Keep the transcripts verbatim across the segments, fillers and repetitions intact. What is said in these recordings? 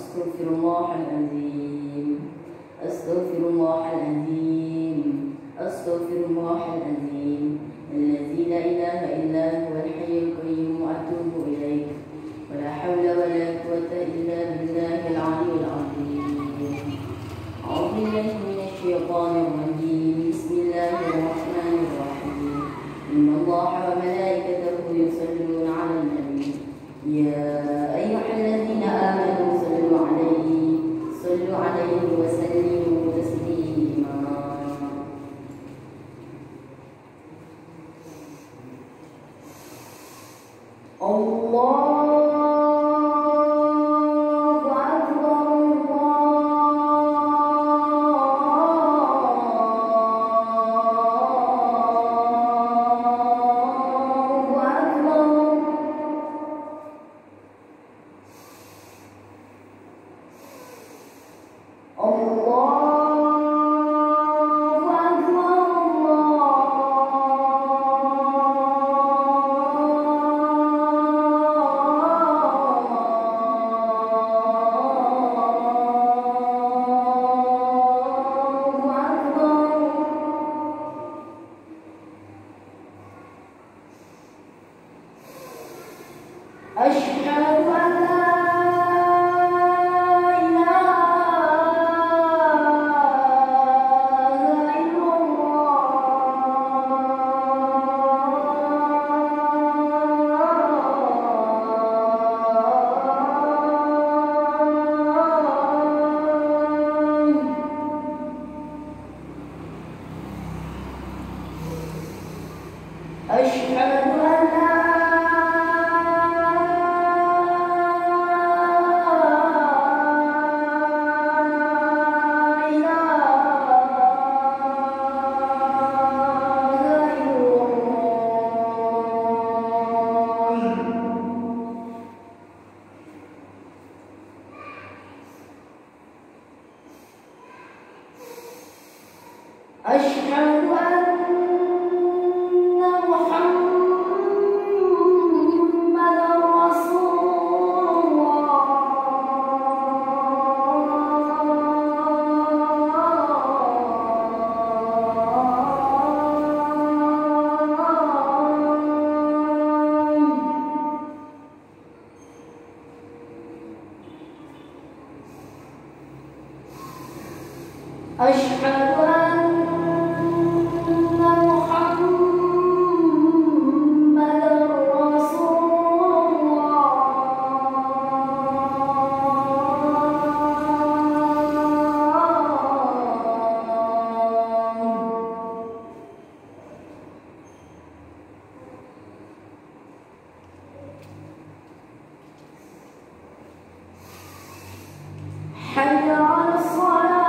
أستغفر الله العظيم أستغفر الله العظيم أستغفر الله العظيم الذي لا إله إلا هو الحي القيوم وأتوب إليه ولا حول ولا قوة إلا بالله العلي العظيم. أعوذ بالله من الشيطان الرجيم. بسم الله الرحمن الرحيم. إن الله وملائكته يصلون على النبي يا أيها الذين آمنوا صلوا عليه صلوا عليه وسلموا تسليما. الله أشهد أن لا أشهد أن محمدًا رسول الله. أشهد حي على الصلاة.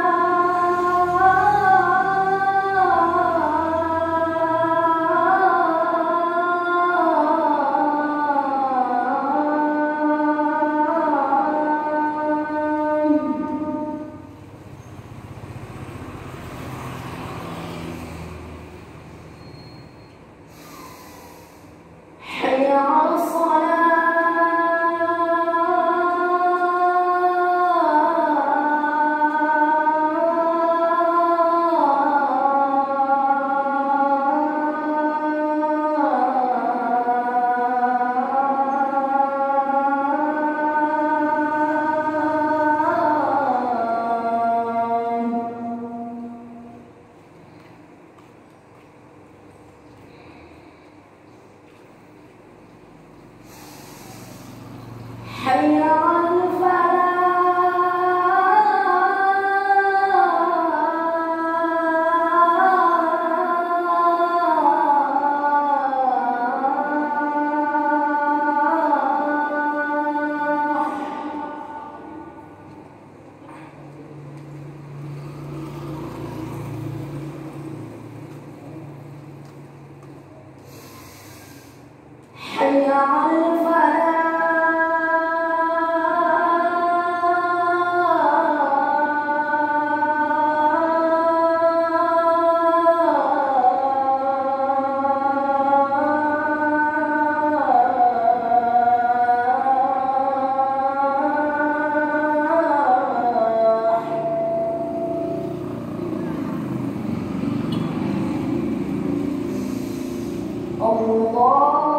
حي على الصلاة. حي على الفلاح. حي على الفلاح. الله